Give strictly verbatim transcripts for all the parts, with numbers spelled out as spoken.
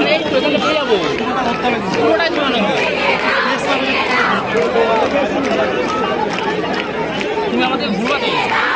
তুমি আমাদের ঘুরবাতে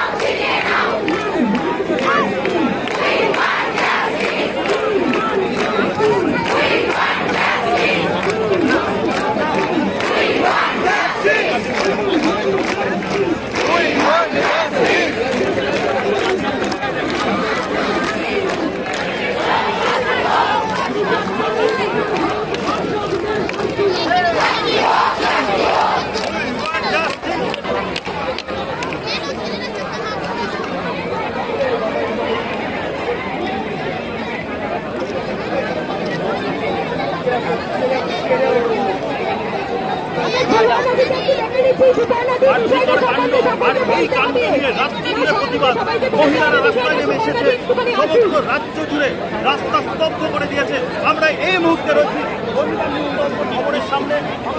মহিলারা রাস্তায় নেমে এসেছে, সমগ্র রাজ্য জুড়ে রাস্তা স্তব্ধ করে দিয়েছে। আমরা এই মুহূর্তে রয়েছি ভবনের সামনে।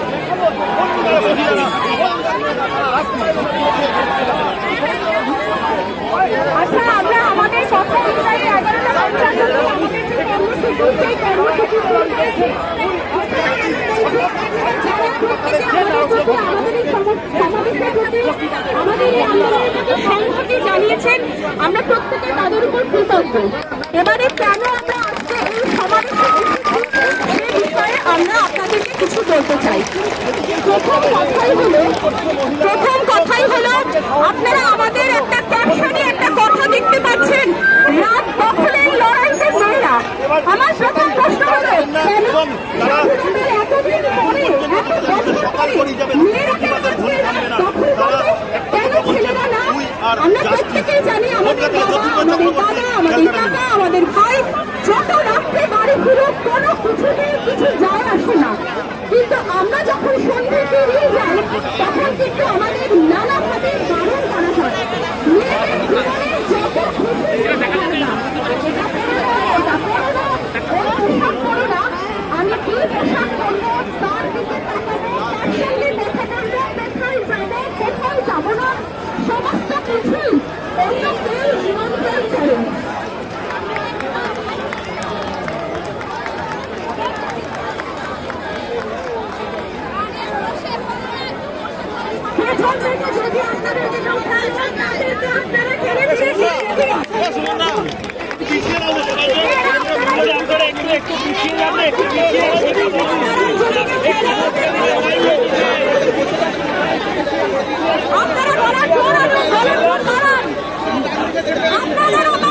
আচ্ছা, আমরা আমাদের কথা অনুযায়ী এগারোটা পঞ্চান্ন আমাদের যে কর্মসূচি সেই কর্মসূচি সংহতি জানিয়েছেন। আমরা প্রত্যেকে তাদের উপর কৃতজ্ঞ। এবারে কেন আমরা আজকে এই সমাবেশে বিষয়ে আমরা আপনাদেরকে কিছু বলতে চাই। প্রথম কথাই হলো প্রথম কথাই হলো আপনারা আমাদের একটা ক্যাপশনে একটা কথা দেখতে পাচ্ছেন, রাত দখলের লড়াইতে মেয়েরা। আমার প্রথম প্রশ্ন হলো কেন এতদিন পরে এত বছর পরে মেয়েরা কেন দখল করবে? কেন ছেলেরা না? আমরা প্রত্যেকেই জানি আমাদের বাবা, আমাদের দাদা, আমাদের কাকা, আমাদের ভাই যত রাত্রে বাড়ি ফিরে কোনো কিছুতেই কিছু যায় আসে না। কিন্তু আমরা যখন সন্ধ্যে পেরিয়ে যাই তখন কিন্তু আমাদের নানাভাবে বারণ করা হয়। মেয়েদের জীবনে যত খুশি এটা করো না, এটা করো না, ওরা পোশাক করো না। আমি কি পোশাক করবো তার দিকে তাকাবো, তার সঙ্গে দেখা করবো, কোথায় যাবো, কোথায় যাবো না, সমস্ত কিছুই অন্য কেউ নিয়ন্ত্রণ করে। যদি আপনাদেরকে কেউ খেলছেন তাদেরকে আপনারা ঠেলে দিয়ে আপনারা